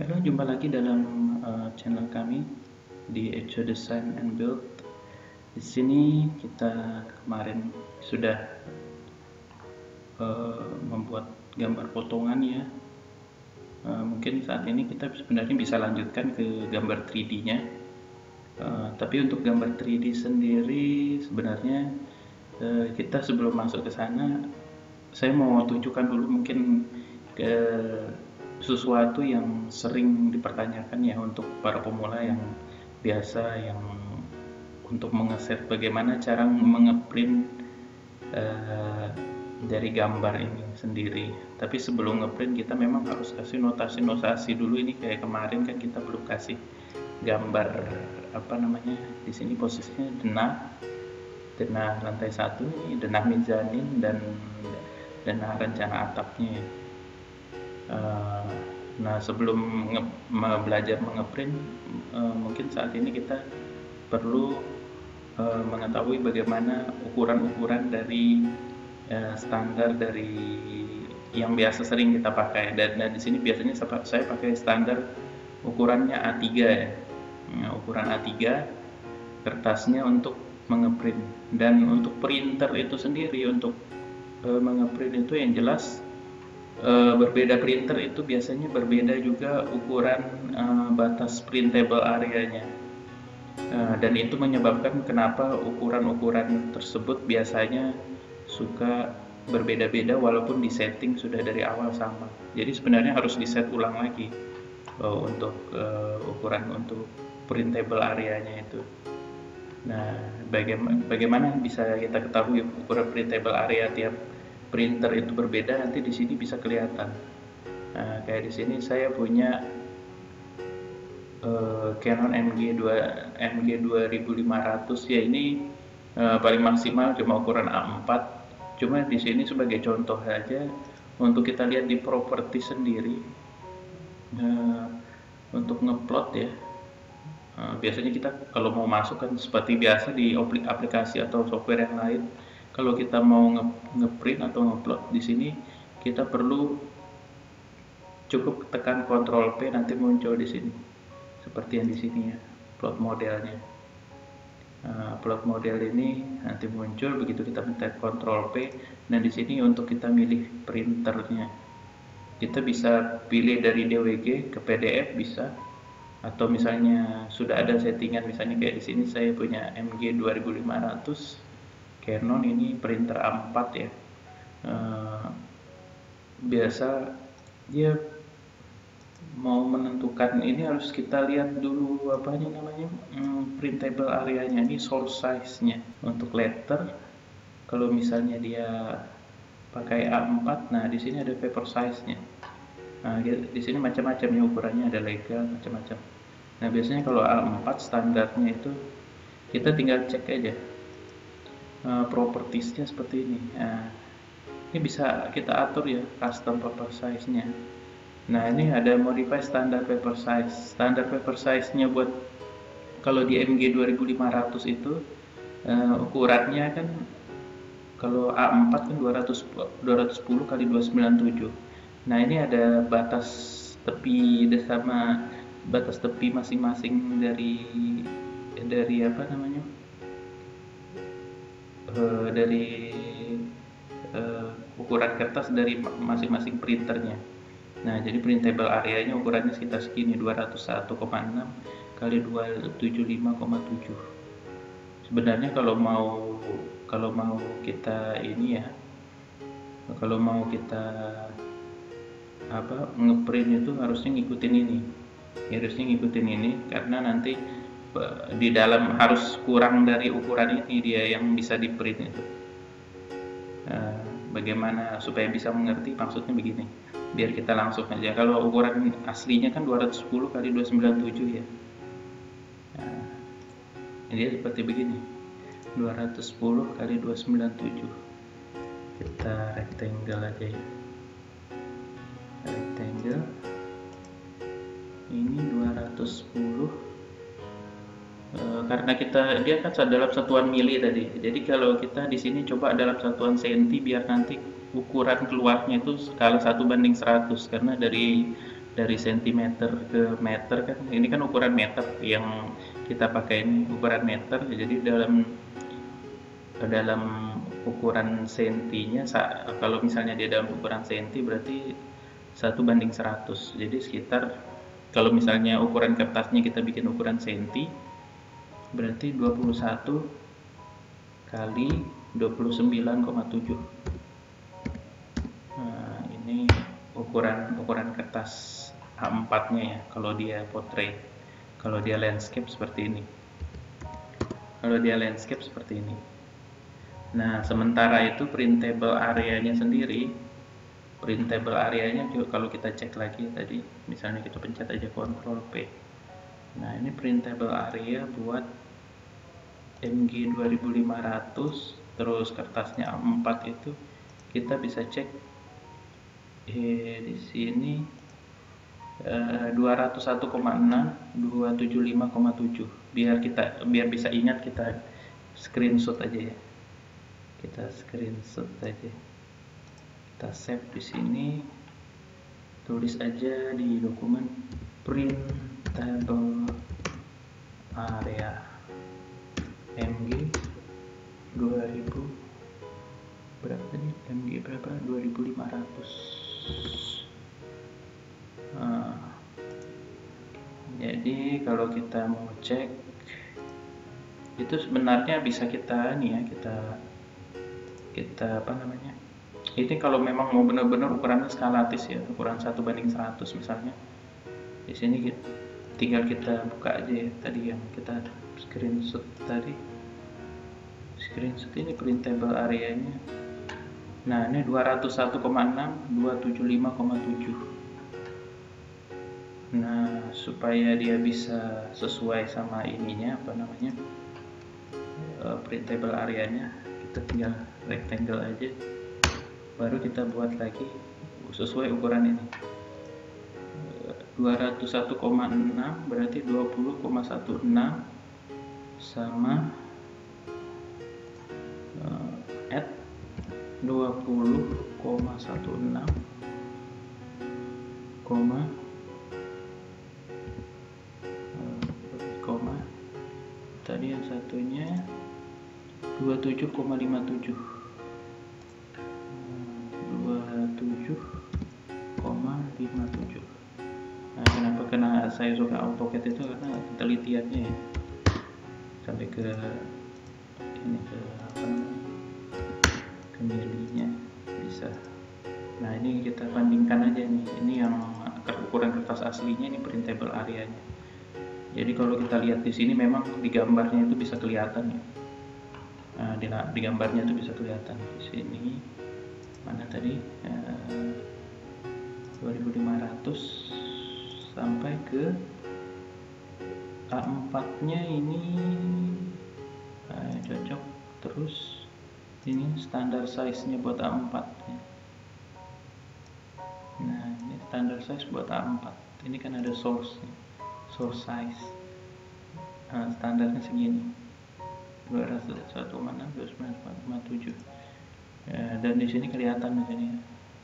Halo, jumpa lagi dalam channel kami di Echo Design and Build. Di sini kita kemarin sudah membuat gambar potongan ya. Mungkin saat ini kita sebenarnya bisa lanjutkan ke gambar 3D-nya. Tapi untuk gambar 3D sendiri sebenarnya kita sebelum masuk ke sana, saya mau tunjukkan dulu mungkin ke sesuatu yang sering dipertanyakan ya untuk para pemula yang biasa yang untuk mengeset bagaimana cara mengeprint dari gambar ini sendiri. Tapi sebelum ngeprint kita memang harus kasih notasi-notasi dulu. Ini kayak kemarin kan kita belum kasih gambar apa namanya, di sini posisinya denah lantai 1, ini denah mezanin dan denah rencana atapnya. Nah, sebelum belajar mengeprint, mungkin saat ini kita perlu mengetahui bagaimana ukuran-ukuran dari standar dari yang biasa sering kita pakai. Dan di sini biasanya saya pakai standar ukurannya A3 ya. Nah, ukuran A3 kertasnya untuk mengeprint, dan untuk printer itu sendiri untuk mengeprint itu yang jelas berbeda. Printer itu biasanya berbeda juga ukuran batas printable areanya, dan itu menyebabkan kenapa ukuran-ukuran tersebut biasanya suka berbeda-beda walaupun di setting sudah dari awal sama. Jadi sebenarnya harus di set ulang lagi untuk ukuran untuk printable areanya itu. Nah, bagaimana bisa kita ketahui ukuran printable area tiap printer itu berbeda? Nanti di sini bisa kelihatan. Nah, kayak di sini saya punya Canon MG 2500 ya, ini paling maksimal cuma ukuran A4. Cuma di sini sebagai contoh saja untuk kita lihat di properti sendiri, untuk ngeplot ya. Biasanya kita kalau mau masuk kan seperti biasa di aplikasi atau software yang lain, kalau kita mau ngeprint atau ngeplot di sini kita perlu cukup tekan Ctrl P, nanti muncul di sini seperti yang di sini ya, plot modelnya. Plot model ini nanti muncul begitu kita pencet Ctrl P. Dan di sini untuk kita milih printernya, kita bisa pilih dari DWG ke PDF bisa, atau misalnya sudah ada settingan, misalnya kayak di sini saya punya MG 2500 Canon, ini printer A4 ya. Biasa dia mau menentukan ini harus kita lihat dulu apa ini namanya, printable areanya, ini source size-nya. Untuk letter kalau misalnya dia pakai A4, nah di sini ada paper size-nya. Nah, di sini macam-macam ya ukurannya, ada legal macam-macam. Nah, biasanya kalau A4 standarnya itu kita tinggal cek aja propertiesnya seperti ini. Nah, ini bisa kita atur ya custom paper size-nya. Nah, ini ada modify standard paper size. Standar paper size-nya buat kalau di MG 2500 itu ukurannya kan kalau A4 kan 210 kali 297. Nah, ini ada batas tepi sama batas tepi masing-masing dari apa namanya, dari ukuran kertas dari masing-masing printernya. Nah, jadi printable areanya ukurannya sekitar segini, 201,6 kali 275,7. Sebenarnya kalau mau kita ini ya, kalau mau kita ngeprint itu harusnya ngikutin ini, karena nanti di dalam harus kurang dari ukuran ini dia yang bisa di print itu. Bagaimana supaya bisa mengerti, maksudnya begini, biar kita langsung aja. Kalau ukuran aslinya kan 210 kali 297 ya. Ini seperti begini, 210 kali 297. Kita rectangle aja ya, rectangle ini 210 karena dia kan dalam satuan mili tadi. Jadi kalau kita di sini coba dalam satuan senti, biar nanti ukuran keluarnya itu skala 1:100, karena dari dari sentimeter ke meter kan, ini kan ukuran meter yang kita pakai, ini ukuran meter, jadi dalam dalam ukuran sentinya, kalau misalnya dia dalam ukuran senti berarti 1:100, jadi sekitar, kalau misalnya ukuran kertasnya kita bikin ukuran senti berarti 21 kali 29,7. Nah, ini ukuran kertas A4 nya ya, kalau dia portrait. Kalau dia landscape seperti ini. Nah, sementara itu printable area-nya sendiri, juga kalau kita cek lagi tadi, misalnya kita pencet aja Ctrl P. Nah, ini printable area buat MG 2500, terus kertasnya A4 itu kita bisa cek di sini 201,6, 275,7. Biar bisa ingat, kita screenshot aja ya. Kita save di sini, tulis aja di dokumen printable area MG 2000 berapa nih, MG berapa, 2500. Jadi kalau kita mau cek itu sebenarnya bisa kita apa namanya, ini kalau memang mau benar-benar ukurannya skalatis ya, ukuran 1:100 misalnya. Di sini tinggal kita buka aja ya, tadi yang kita screenshot ini printable area-nya. Nah, ini 201,6, 275,7. Nah, supaya dia bisa sesuai sama ininya, apa namanya, printable area-nya, kita tinggal rectangle aja, baru kita buat lagi sesuai ukuran ini. 201,6 berarti 20,16 sama add 20,16 tadi yang satunya 27,57. Nah, kenapa saya suka AutoCAD itu karena ketelitiannya ya, sampai ke ini, ke apa namanya, ke milinya bisa. Nah, ini kita bandingkan aja nih, ini yang ukuran kertas aslinya, ini printable area-nya. Jadi kalau kita lihat di sini memang di gambarnya itu bisa kelihatan ya. Nah, di gambarnya itu bisa kelihatan di sini. Mana tadi? 2500 sampai ke A4-nya ini cocok. Terus ini standar size-nya buat A4 ya. Nah, ini standar size buat A4. Ini kan ada source size. Nah, standarnya segini, 201,6, 295,7. Dan di sini kelihatan di sini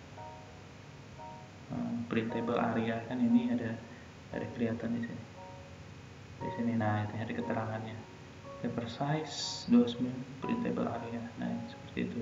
printable area kan, ini ada kelihatan di sini. Nah, ini ada keterangannya, paper size 29 printable area. Nah, seperti itu.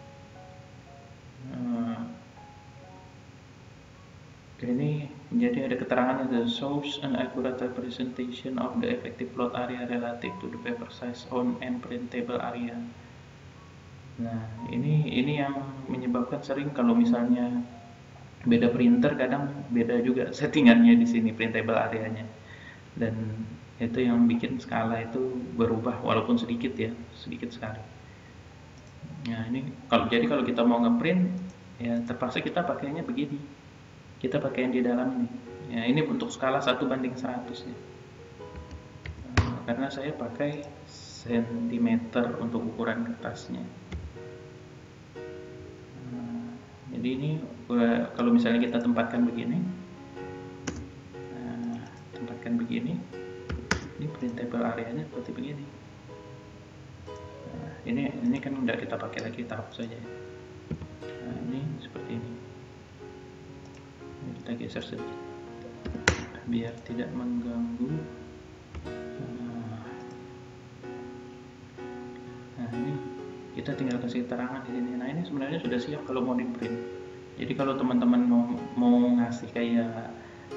Ini jadi ada keterangannya, the source and accurate representation of the effective plot area relative to the paper size on and printable area. Nah, ini yang menyebabkan sering kalau misalnya beda printer, kadang beda juga settingannya di sini printable areanya, dan itu yang bikin skala itu berubah walaupun sedikit sekali. Nah, ini kalau kita mau ngeprint ya terpaksa kita pakainya begini, kita pakai yang di dalam ini ya. Ini untuk skala 1:100 ya. Karena saya pakai sentimeter untuk ukuran kertasnya. Jadi ini kalau misalnya kita tempatkan begini, ini printable area-nya seperti begini. Nah, ini kan udah kita pakai lagi, kita hapus saja. Nah, ini seperti ini. Kita geser sedikit. biar tidak mengganggu. Nah ini kita tinggal kasih keterangan di sini. Nah ini sebenarnya sudah siap kalau mau di print. Jadi kalau teman-teman mau ngasih kayak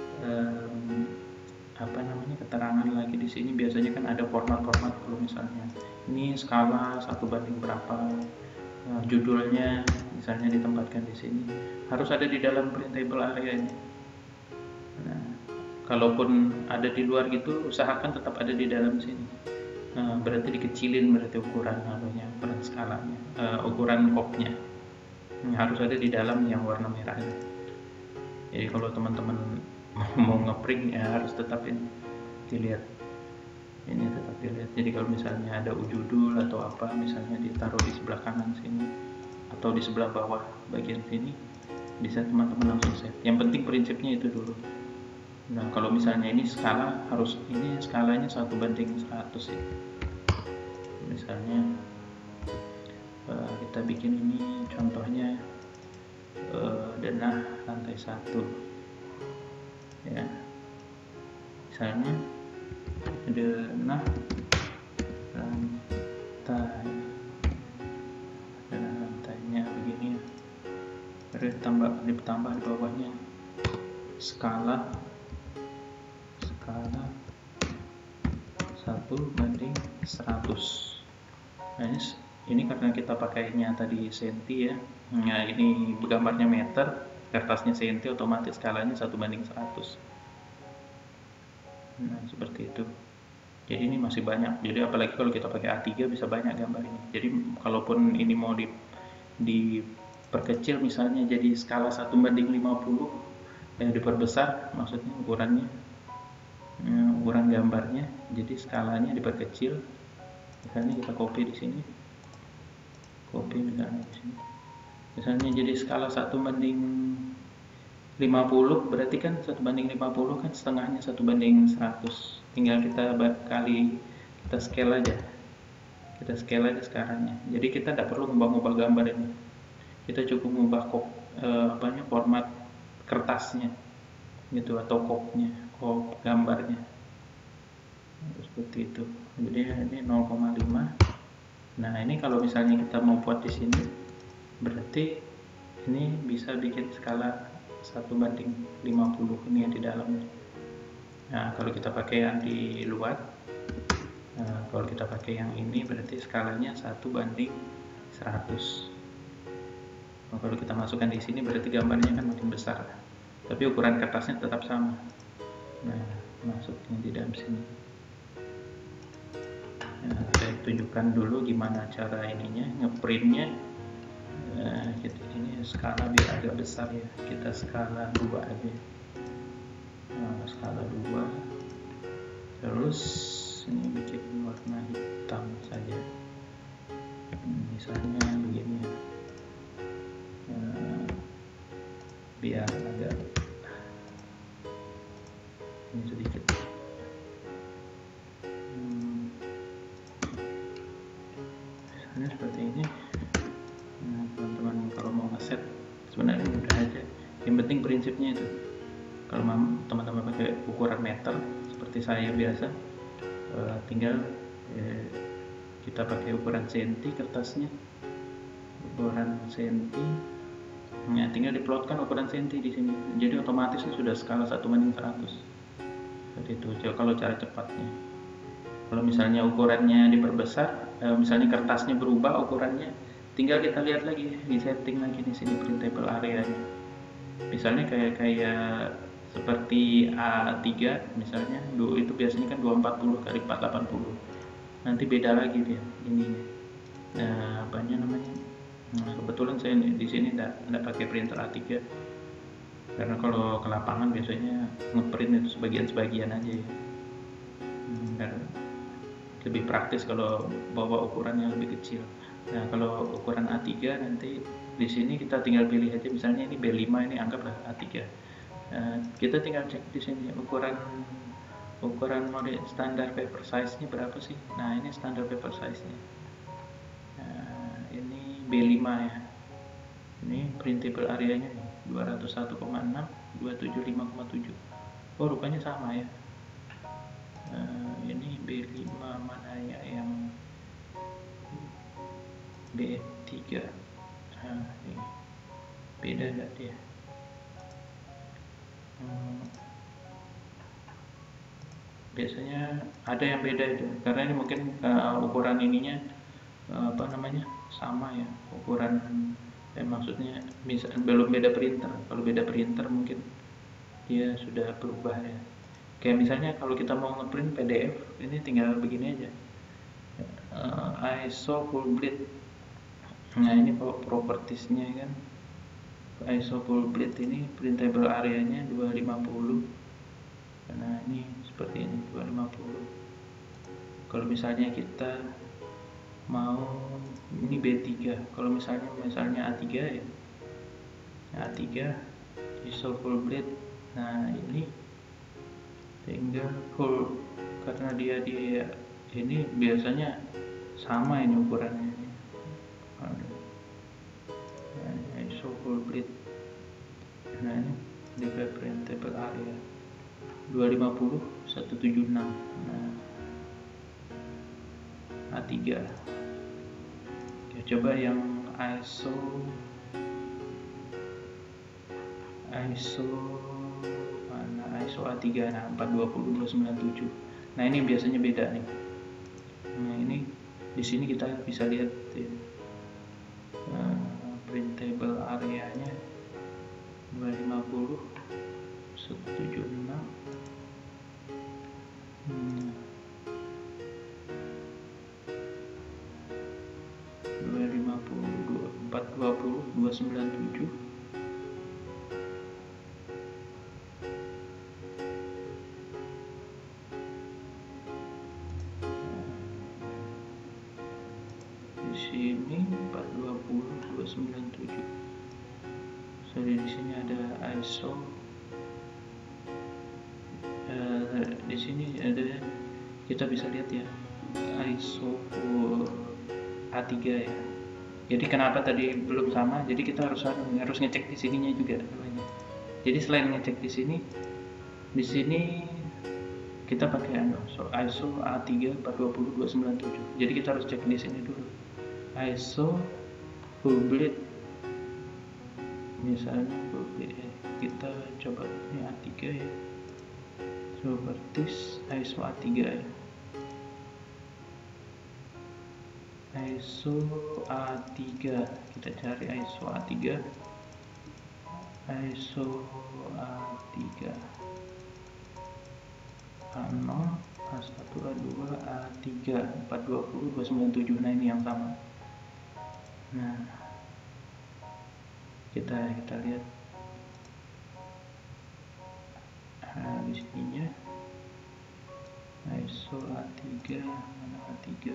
apa namanya keterangan lagi di sini, biasanya kan ada format-format. Kalau misalnya ini skala 1 banding berapa, judulnya misalnya ditempatkan di sini, harus ada di dalam printable area ini. Nah, kalaupun ada di luar gitu, usahakan tetap ada di dalam sini. Berarti dikecilin, berarti ukuran ukuran skalanya, ukuran kopnya harus ada di dalam yang warna merah. Jadi kalau teman-teman mau ngeprint ya harus tetap ini dilihat, tetap dilihat. Jadi kalau misalnya ada judul atau apa, misalnya ditaruh di sebelah kanan sini atau di sebelah bawah bagian sini, bisa teman-teman langsung set. Yang penting prinsipnya itu dulu. Nah kalau misalnya ini skala, harus ini skalanya 1 banding 100 ya. Misalnya kita bikin ini contohnya denah lantai 1 ya, misalnya denah lantainya begini ya, terus ditambah di bawahnya skala 1 banding 100. Nah ini karena kita pakainya tadi senti ya, nah ini gambarnya meter, kertasnya senti, otomatis skalanya 1 banding 100. Nah seperti itu. Jadi ini masih banyak, jadi apalagi kalau kita pakai A3 bisa banyak gambar ini. Jadi kalaupun ini mau diperkecil misalnya jadi skala 1 banding 50, diperbesar maksudnya ukurannya, ukuran gambarnya, jadi skalanya diperkecil. Misalnya kita copy di sini, misalnya di sini, misalnya jadi skala 1 banding 50, berarti kan 1 banding 50 kan setengahnya 1 banding 100. Tinggal kita scale aja. Kita scale aja skalanya. Jadi kita tidak perlu ngubah-ngubah gambar ini. Kita cukup ngubah format kertasnya gitu, atau kopnya, kop gambarnya. Seperti itu. Jadi ini 0,5. Nah, ini kalau misalnya kita mau buat di sini, berarti ini bisa bikin skala 1 banding 50 ini yang di dalamnya. Nah, kalau kita pakai yang di luar, kalau kita pakai yang ini berarti skalanya 1 banding 100. Nah, kalau kita masukkan di sini berarti gambarnya kan makin besar, tapi ukuran kertasnya tetap sama. Nah, masuknya di dalam sini. Nah, saya tunjukkan dulu gimana cara ininya, ngeprintnya. Ini skala biar agak besar ya, kita skala 2 aja. Skala 2, terus ini bikin warna hitam saja, misalnya begini ya, biar agak ini sedikit. Misalnya seperti ini. Nah, teman-teman kalau mau ngeset sebenarnya mudah aja, yang penting prinsipnya itu. Kalau teman-teman pakai ukuran meter seperti saya biasa, tinggal kita pakai ukuran senti kertasnya, ukuran senti. Nah, tinggal diplotkan ukuran senti di sini. Jadi otomatis sudah skala 1 banding 100. Seperti itu kalau cara cepatnya. Kalau misalnya ukurannya diperbesar, misalnya kertasnya berubah ukurannya, tinggal kita lihat lagi, di setting lagi di sini printable area-nya. Misalnya kayak seperti A3 misalnya, itu biasanya kan 240 kali 480. Nanti beda lagi dia ininya. Nah, Nah, kebetulan saya di sini tidak pakai printer A3. Karena kalau ke lapangan biasanya ngeprint itu sebagian-sebagian aja ya. Dan lebih praktis kalau bawa ukuran yang lebih kecil. Nah, kalau ukuran A3 nanti di sini kita tinggal pilih aja, misalnya ini B5, ini anggaplah A3. Kita tinggal cek di sini ukuran model standar paper size-nya berapa sih. Nah, ini standar paper size-nya. Nah, ini B5 ya. Ini printable area-nya 201,6, 275,7. Oh, rupanya sama ya. Ini B5 mana ya yang B3. Ini beda nggak dia? Biasanya ada yang beda itu, karena ini mungkin ukuran ininya apa namanya sama ya, ukuran maksudnya belum beda printer. Kalau beda printer mungkin dia sudah berubah ya. Kayak misalnya kalau kita mau ngeprint PDF, ini tinggal begini aja, ISO full bleed. Nah ini propertiesnya kan, ISO full bleed ini printable areanya 250. Nah ini seperti ini 250. Kalau misalnya kita mau ini B3, kalau misalnya A3 ya, A3 ISO full bleed. Nah ini tinggal full, karena dia ini biasanya sama ini ukurannya ini. Nah, ISO full bleed. Nah ini DP printable area 250 176. Nah A3. Oke, coba yang ISO mana, ISO A3. Nah 420 297. Nah ini biasanya beda nih. Nah ini di sini kita bisa lihat ya, printable areanya 250 176. 420 297. Di sini 420 297. Sorry, di sini ada ISO. Di sini ada, kita bisa lihat ya, ISO A3 ya. Jadi kenapa tadi belum sama? Jadi kita harus ngecek di sininya juga. Jadi selain ngecek di sini kita pakai ISO A3 420 297. Jadi kita harus cek di sini dulu. ISO full bleed. Misalnya full bleed, kita coba ini A3 ya. Properties ISO A3 ya. ISO A3, kita cari ISO A3. ISO A3 A0 A1 A2 A3 420 297. Nah ini yang sama. Nah kita lihat di sininya ISO A3 mana, A3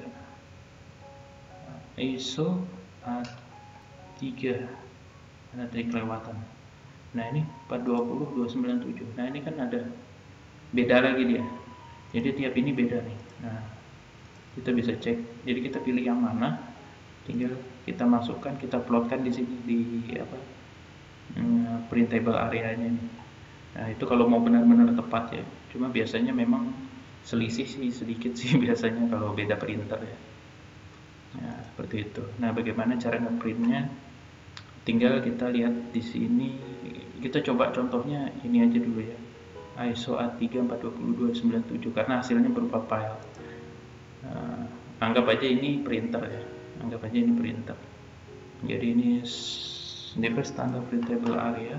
ISO A3 ada tadi kelewatan. Nah ini 420 297. Nah ini kan ada beda lagi dia, jadi tiap ini beda nih. Nah kita bisa cek, jadi kita pilih yang mana, tinggal kita masukkan, kita plotkan di sini di apa, printable areanya nih. Nah itu kalau mau benar-benar tepat ya, cuma biasanya memang selisih sih sedikit sih biasanya kalau beda printer ya. Nah seperti itu. Nah bagaimana cara ngeprintnya, tinggal kita lihat di sini. Kita coba contohnya ini aja dulu ya, ISO A3 420 297, karena hasilnya berupa file. Anggap aja ini printer ya, anggap aja ini printer. Jadi ini DP standar printable area.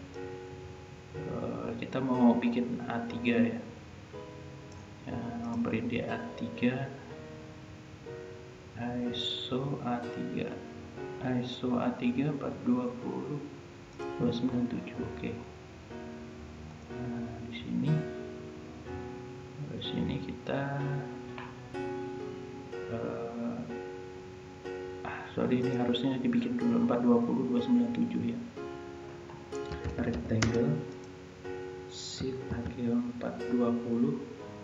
Kita mau bikin A3 ya, print di A3, ISO A3 420 297. Oke. Nah, di sini kita sorry, ini harusnya dibikin dulu 420 297 ya. Rectangle shift pakai 420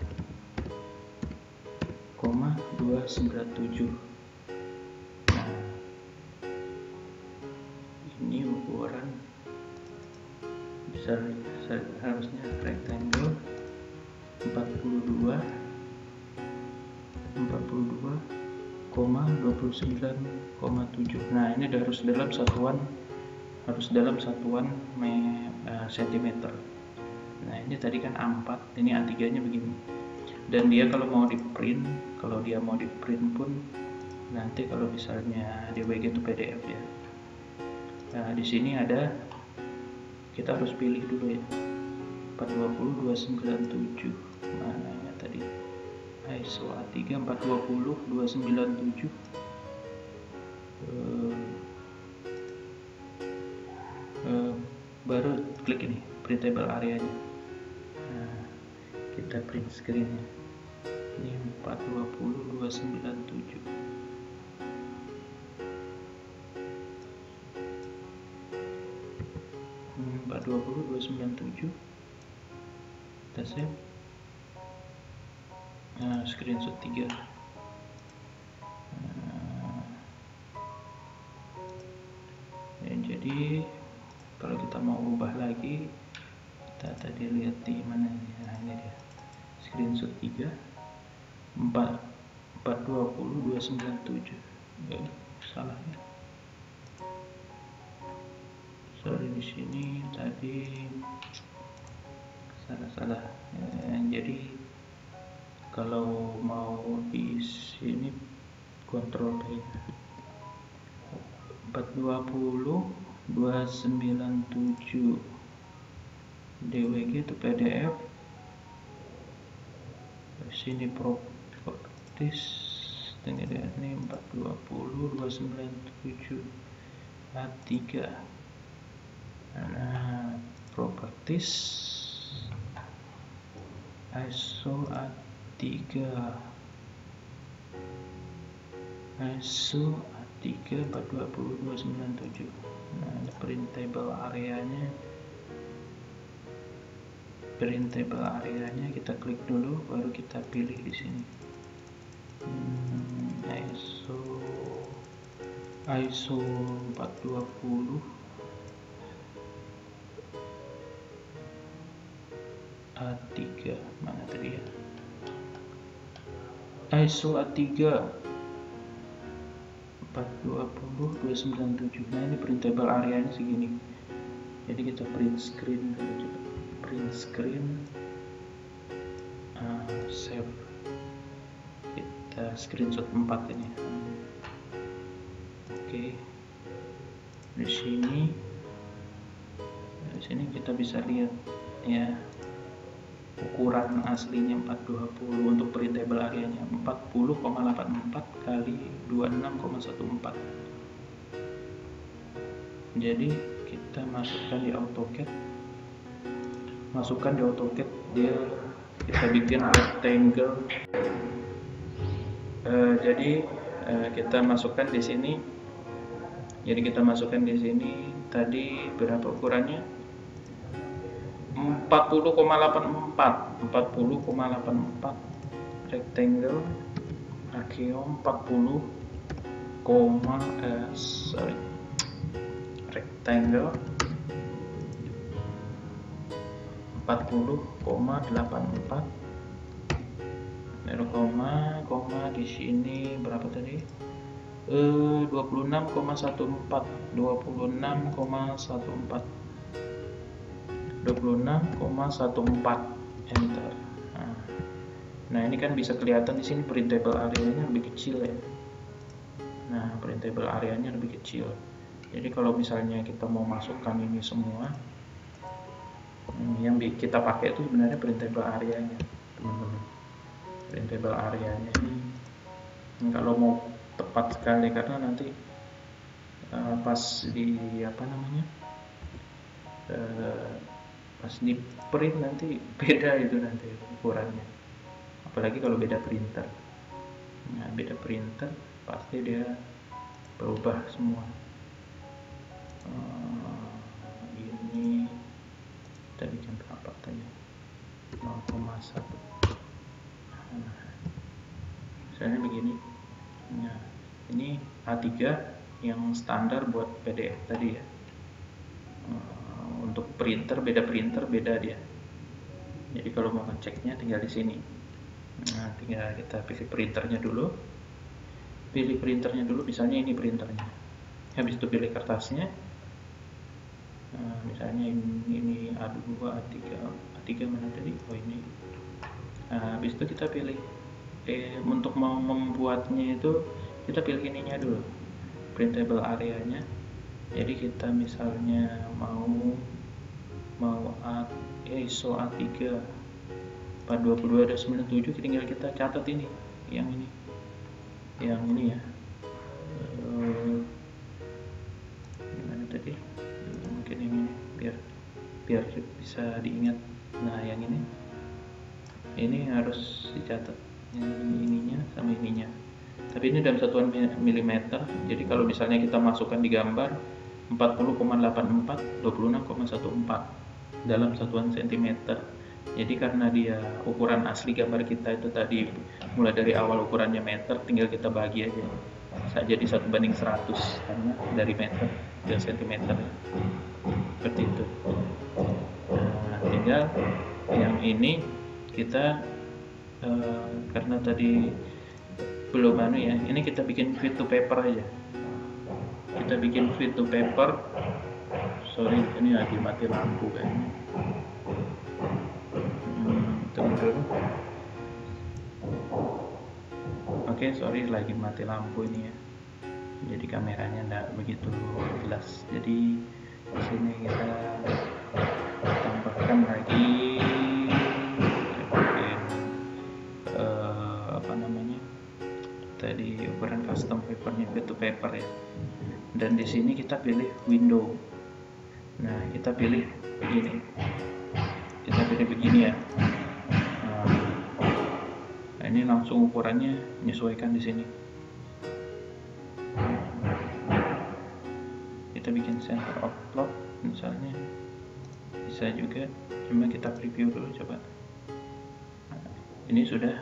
297. Nah, ini ukuran besar harusnya rectangle 42,29,7. Nah, ini harus dalam satuan sentimeter. Nah, ini tadi kan A4, ini A3 nya begini. Dan dia kalau dia mau di print pun nanti kalau misalnya DWG itu PDF ya. Nah, di sini kita harus pilih dulu ya. 420/297. Mana ya tadi? ISO A3 420/297. Baru klik ini printable areanya. Nah, kita print screennya. Ini 420/297. 420/297. Kita save. Nah, screenshot 3. Jadi kalau kita mau ubah lagi, kita tadi lihat di mana nih? Nah, ini dia screenshot 3 420/297. Salah ya, sorry, di sini tadi salah. Jadi kalau mau di sini kontrol P 420/297 DWG itu PDF. Sini properties, ini 420/297 A3. Nah, properties ISO A3 420/297. Nah, printable areanya kita klik dulu, baru kita pilih di sini. ISO 420 A3, mana tadi ya? ISO A3 420/297. Nah, ini printable areanya segini. Jadi kita print screen dulu, save. Kita screenshot 4 ini. Oke. Di sini kita bisa lihat ya, ukuran aslinya 420, untuk printable areanya 40,84 kali 26,14. Jadi kita masukkan di AutoCAD, kita bikin rectangle. Jadi kita masukkan di sini. Tadi berapa ukurannya? 40,84 rectangle Archeon 40, rectangle 40,84, di sini berapa tadi? 26,14 enter. Nah, ini kan bisa kelihatan di sini printable areanya lebih kecil ya. Nah, printable areanya lebih kecil. Jadi kalau misalnya kita mau masukkan ini semua, yang kita pakai itu sebenarnya printable areanya, teman-teman. Printable areanya ini kalau mau tepat sekali, karena nanti pas di print nanti beda itu nanti ukurannya, apalagi kalau beda printer. Nah, beda printer pasti dia berubah semua. Ini kita bikin berapa tadi? 0,1. Misalnya begini. Nah, ini A3 yang standar buat PDF tadi ya. Untuk printer beda dia. Jadi kalau mau ngeceknya tinggal di sini. Nah, tinggal kita pilih printernya dulu. Pilih printernya dulu, misalnya ini printernya. Habis itu pilih kertasnya. Nah, misalnya ini A2, A3, A3 mana tadi? Oh ini. Nah, habis itu kita pilih untuk mau membuatnya itu kita pilih ininya dulu, printable areanya. Jadi kita misalnya mau ISO A3 422-97, tinggal kita catat ini, yang ini ya. Gimana tadi? Mungkin yang ini biar bisa diingat. Nah, yang ini harus dicatat, yang ininya sama ininya. Tapi ini dalam satuan milimeter. Jadi kalau misalnya kita masukkan di gambar 40,84 26,14 dalam satuan sentimeter. Jadi karena dia ukuran asli gambar kita itu tadi mulai dari awal ukurannya meter, tinggal kita bagi aja jadi 1:100 karena dari meter ke sentimeter, seperti itu. Nah, tinggal yang ini kita karena tadi belum ya, ini kita bikin fit to paper aja. Kita bikin fit to paper. Sorry, ini lagi mati lampu kayaknya. Tunggu dulu. Oke, sorry, lagi mati lampu ini ya. Jadi kameranya enggak begitu jelas. Jadi di sini kita tambahkan lagi tadi ukuran custom papernya, fit to paper ya. Dan di sini kita pilih window. Nah, kita pilih begini. Kita pilih begini ya. Nah, ini langsung ukurannya menyesuaikan di sini. Kita bikin center of plot misalnya, bisa juga. Cuma kita preview dulu coba. Nah, ini sudah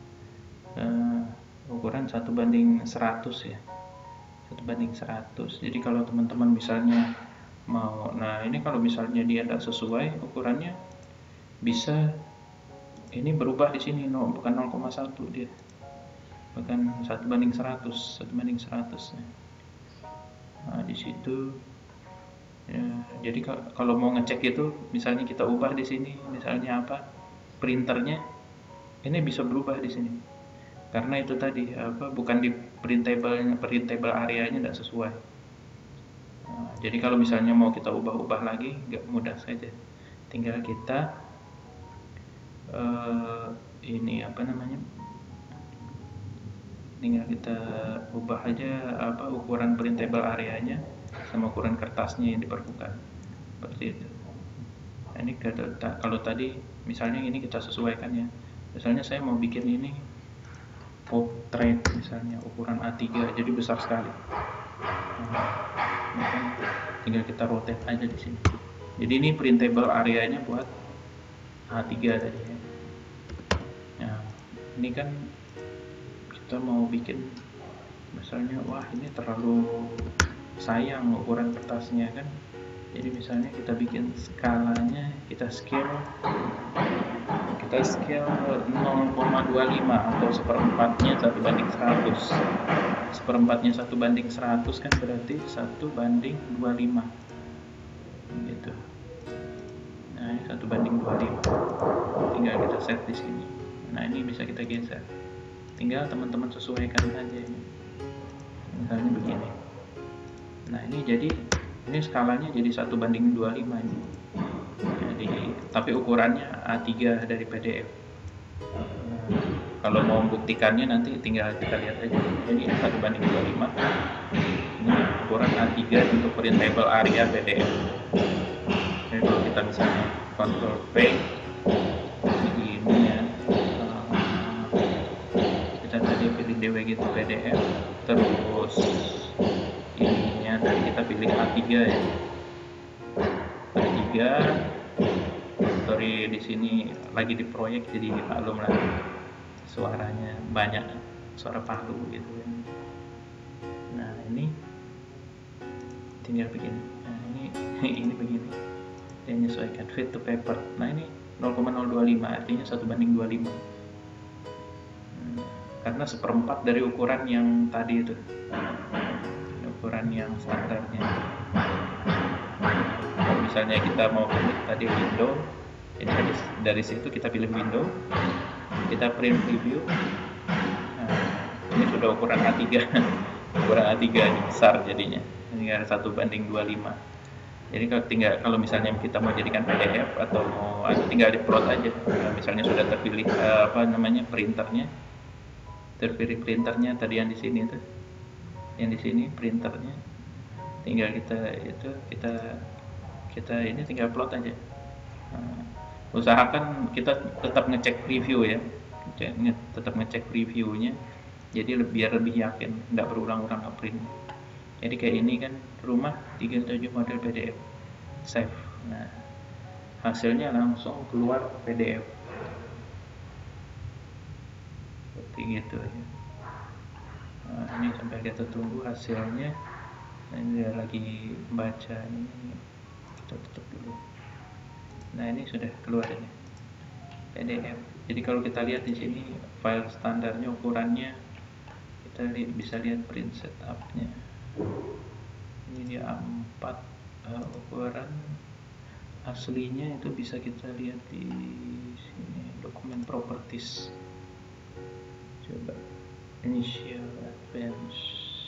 ukuran 1:100 ya, 1:100. Jadi kalau teman-teman misalnya mau, nah ini kalau misalnya dia tidak sesuai ukurannya, bisa ini berubah di sini, bukan 0,1 dia, bukan 1:100, 1:100. Nah, di situ ya, jadi kalau mau ngecek itu, misalnya kita ubah di sini, misalnya apa, printernya, ini bisa berubah di sini. Karena itu tadi bukan di printable areanya tidak sesuai. Nah, jadi kalau misalnya mau kita ubah-ubah lagi, nggak mudah saja. Tinggal kita tinggal kita ubah aja ukuran printable areanya sama ukuran kertasnya yang diperlukan, seperti itu. Nah, ini kalau tadi misalnya ini kita sesuaikan ya. Misalnya saya mau bikin ini portrait misalnya ukuran A3, jadi besar sekali. Nah, tinggal kita rotate aja di sini. Jadi ini printable areanya buat A3 tadi ya. Nah, ini kan kita mau bikin misalnya, wah ini terlalu sayang ukuran kertasnya kan. Jadi misalnya kita bikin skalanya, kita scale 0,25 atau seperempatnya 1:100. Seperempatnya 1:100 kan berarti 1:25 gitu. Nah, ini 1:25. Tinggal kita set di sini. Nah, ini bisa kita geser. Tinggal teman-teman sesuaikan saja ini. Misalnya begini. Nah, ini jadi ini skalanya jadi 1:25 ini. Jadi, tapi ukurannya A3 dari PDF. Kalau mau membuktikannya nanti tinggal kita lihat aja. Jadi 1:25. Ini ukuran A3 untuk printable area PDF. Jadi kalau kita misalnya Ctrl V begini ya. Kita tadi pilih DW gitu PDF, terus ininya tadi kita pilih A3 ya. A3. Sorry, di sini lagi di proyek jadi maklum lah, suaranya banyak, suara palu gitu kan. Nah, ini tinggal begini. Nah, ini ini begini. Dia menyesuaikan fit to paper. Nah, ini 0,025, artinya 1:25. Karena seperempat dari ukuran yang tadi itu, ukuran yang standarnya. Kalau misalnya kita mau pilih tadi window, jadi dari situ kita pilih window, kita print preview. Ini sudah ukuran A3. Ukuran A3 ini besar jadinya, ini 1:25. Jadi kalau misalnya kita mau jadikan PDF atau mau tinggal diplot aja. Misalnya sudah terpilih printernya, terpilih printernya tadi yang di sini tuh, yang di sini printernya, tinggal kita ini tinggal plot aja. Usahakan kita tetap ngecek preview ya, tetap ngecek previewnya, jadi biar lebih yakin, nggak berulang-ulang ngeprint. Jadi kayak ini kan, rumah 37 model PDF, save. Nah, hasilnya langsung keluar PDF seperti gitu ya. Nah, ini sampai kita tunggu hasilnya. Ini dia lagi baca, ini kita tutup dulu. Nah, ini sudah keluar ini PDF. Jadi kalau kita lihat di sini file standarnya, ukurannya kita bisa lihat print setupnya. Ini dia A4, ukuran aslinya itu bisa kita lihat di sini, dokumen properties. Coba initial advance.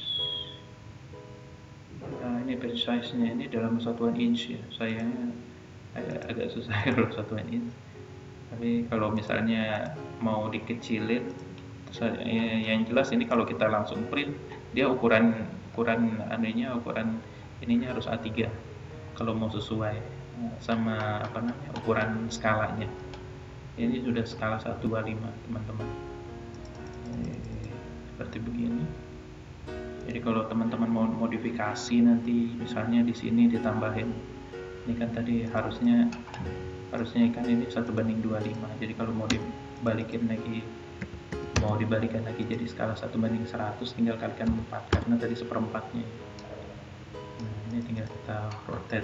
Nah, ini page size nya ini dalam satuan inch ya, sayangnya agak susah kalau satuan inch. Tapi kalau misalnya mau dikecilin, yang jelas ini kalau kita langsung print, dia ukuran ininya harus A3 kalau mau sesuai sama ukuran skalanya. Ini sudah skala 1:25 teman-teman. Seperti begini. Jadi kalau teman-teman mau modifikasi nanti, misalnya di sini ditambahin, ini kan tadi harusnya kan ini 1:25. Jadi kalau mau dibalikin lagi jadi skala 1:100, tinggal kalikan 4 karena tadi seperempatnya. Nah, ini tinggal kita rotate.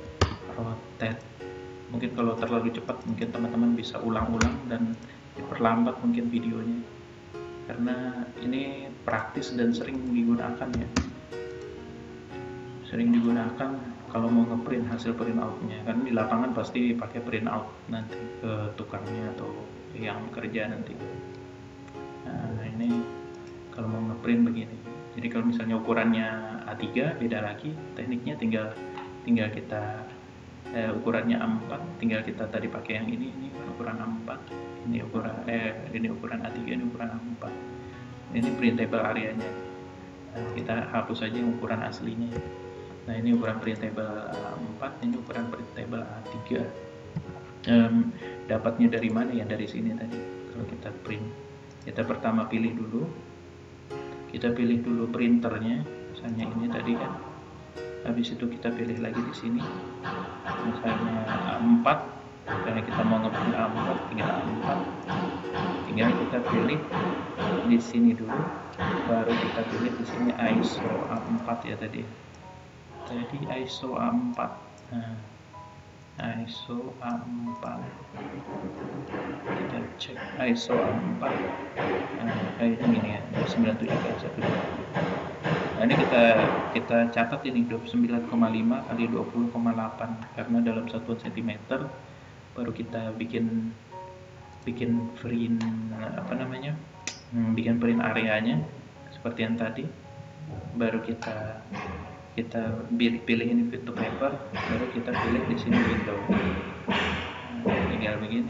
Mungkin kalau terlalu cepat, mungkin teman-teman bisa ulang-ulang dan diperlambat mungkin videonya, karena ini praktis dan sering digunakan ya. Sering digunakan kalau mau ngeprint hasil print outnya, karena di lapangan pasti pakai print out nanti ke tukangnya atau yang kerja nanti. Nah, ini kalau mau ngeprint begini. Jadi kalau misalnya ukurannya A3, beda lagi tekniknya, tinggal kita ukurannya A4, tinggal kita tadi pakai yang ini ukuran A4, ini ukuran A3, ini ukuran A4. Ini printable areanya. Nah, kita hapus saja yang ukuran aslinya. Nah, ini ukuran printable A4, ini ukuran printable A3. Dapatnya dari mana ya? Dari sini tadi. Kalau kita print, kita pertama pilih dulu printernya, misalnya ini tadi kan. Habis itu kita pilih lagi di sini, misalnya A4. Karena kita mau ngeprint A4, tinggal kita pilih di sini dulu, baru kita pilih di sini ISO A4 ya tadi. Jadi ISO A4. Nah, ISO A4. Kita cek ISO A4. Nah, ini ya, 97,1. Nah, ini kita catat ini 29,5 kali 20,8, karena dalam satuan cm baru kita bikin print bikin print areanya seperti yang tadi, baru kita pilih ini fit to paper, baru kita pilih di sini window. Nah, tinggal begini.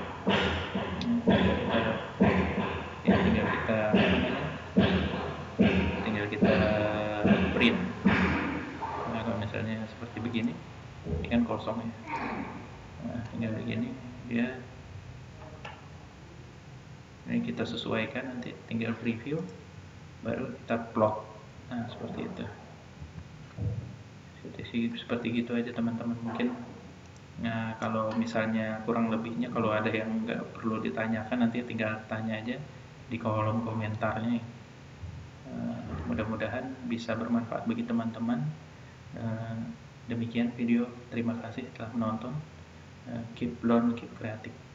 Tinggal kita print. Nah, kalau misalnya seperti begini, ini kan kosong ya. Nah, tinggal begini, ini kita sesuaikan, nanti tinggal preview, baru kita plot. Nah, seperti itu. Seperti gitu aja teman-teman. Mungkin nah, kalau misalnya kurang lebihnya, kalau ada yang nggak perlu ditanyakan, nanti tinggal tanya aja di kolom komentarnya. Mudah-mudahan bisa bermanfaat bagi teman-teman. Demikian video, terima kasih telah menonton. keep learn, keep kreatif.